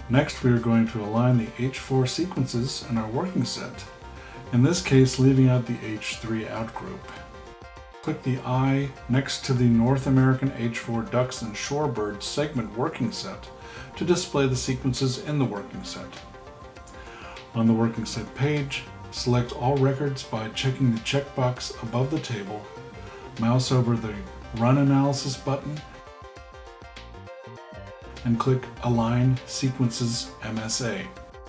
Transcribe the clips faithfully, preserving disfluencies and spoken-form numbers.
Next, we are going to align the H four sequences in our working set, in this case leaving out the H three outgroup. Click the eye next to the North American H four ducks and shorebirds segment working set to display the sequences in the working set. On the working set page, select all records by checking the checkbox above the table, mouse over the Run Analysis button, and click Align Sequences M S A.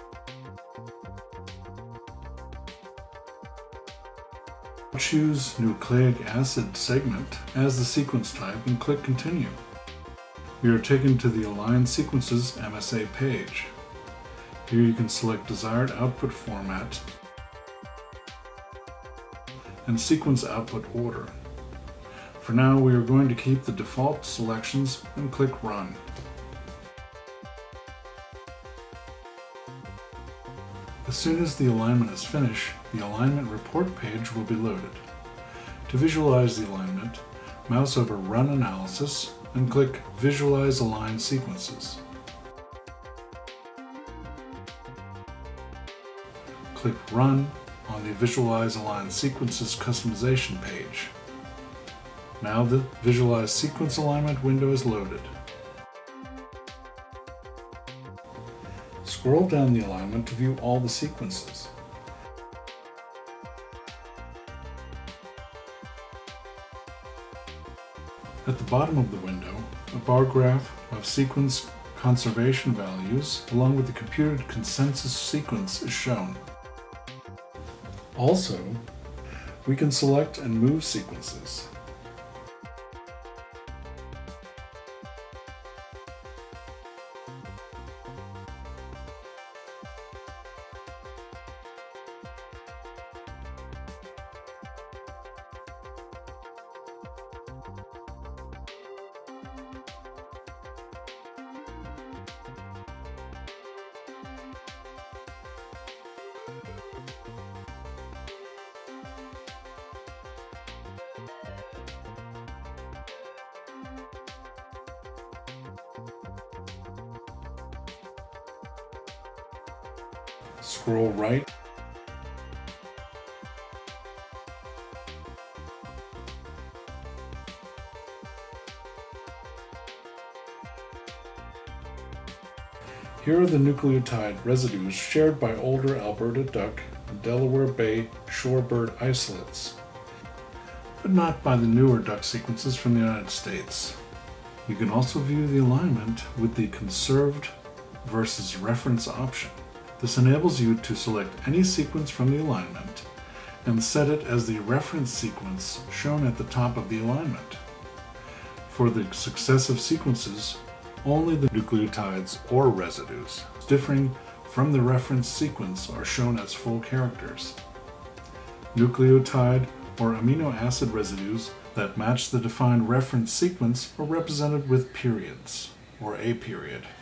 Choose Nucleic Acid Segment as the sequence type and click Continue. We are taken to the Align Sequences M S A page. Here you can select desired output format and sequence output order. For now, we are going to keep the default selections and click Run. As soon as the alignment is finished, the alignment report page will be loaded. To visualize the alignment, mouse over Run Analysis and click Visualize Aligned Sequences. Click Run on the Visualize Aligned Sequences customization page. Now the Visualize Sequence Alignment window is loaded. Scroll down the alignment to view all the sequences. At the bottom of the window, a bar graph of sequence conservation values along with the computed consensus sequence is shown. Also, we can select and move sequences. Scroll right. Here are the nucleotide residues shared by older Alberta duck and Delaware Bay shorebird isolates, but not by the newer duck sequences from the United States. You can also view the alignment with the conserved versus reference option. This enables you to select any sequence from the alignment and set it as the reference sequence shown at the top of the alignment. For the successive sequences, only the nucleotides or residues differing from the reference sequence are shown as full characters. Nucleotide or amino acid residues that match the defined reference sequence are represented with periods or a period.